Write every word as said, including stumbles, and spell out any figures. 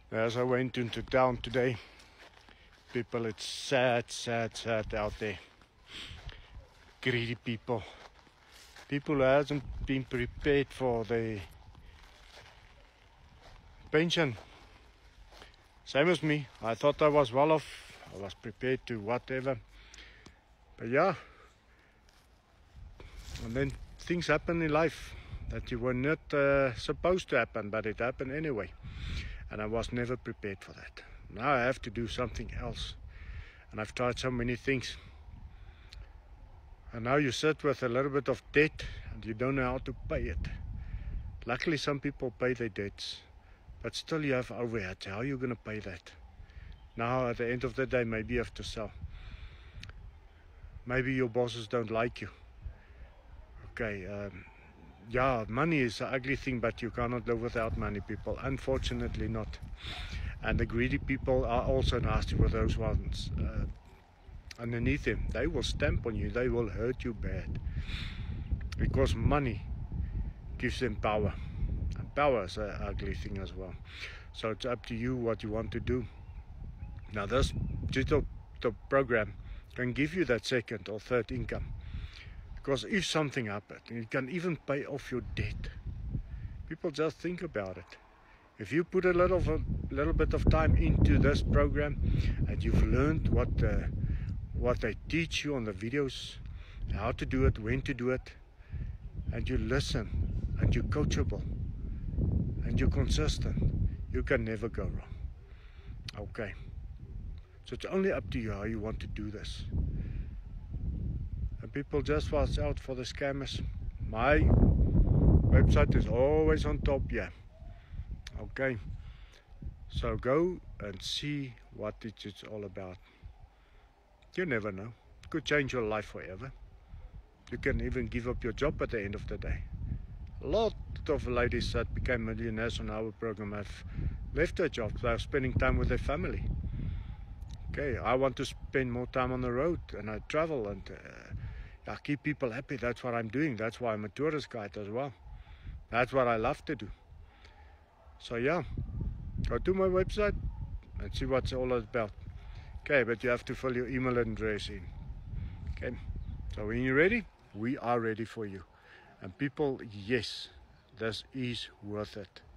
As I went into town today, people, it's sad, sad, sad out there. Greedy people. People who hasn't been prepared for the pension. Same as me. I thought I was well off. I was prepared to whatever. But yeah. And then things happen in life that you were not uh, supposed to happen, but it happened anyway. And I was never prepared for that. Now I have to do something else. And I've tried so many things. And now you sit with a little bit of debt and you don't know how to pay it. Luckily some people pay their debts, but still you have overhead. How are you going to pay that? Now at the end of the day, maybe you have to sell. Maybe your bosses don't like you. Okay, um, yeah, money is an ugly thing, but you cannot live without money, people. Unfortunately not. And the greedy people are also nasty with those ones. Uh, underneath them, they will stamp on you. They will hurt you bad. Because money gives them power. And power is an ugly thing as well. So it's up to you what you want to do. Now this digital program can give you that second or third income. Because if something happens, you can even pay off your debt. People just think about it. If you put a little, a little bit of time into this program and you've learned what, uh, what they teach you on the videos, how to do it, when to do it, and you listen and you're coachable and you're consistent, you can never go wrong. Okay. So it's only up to you how you want to do this. And people just watch out for the scammers. My website is always on top here. Okay. So go and see what it is all about. You never know. It could change your life forever. You can even give up your job at the end of the day. A lot of ladies that became millionaires on our program have left their jobs. They're spending time with their family. Okay, I want to spend more time on the road and I travel and uh, I keep people happy. That's what I'm doing. That's why I'm a tourist guide as well. That's what I love to do. So yeah, go to my website and see what's all about. Okay, but you have to fill your email address in. Okay, so when you're ready, we are ready for you. And people, yes, this is worth it.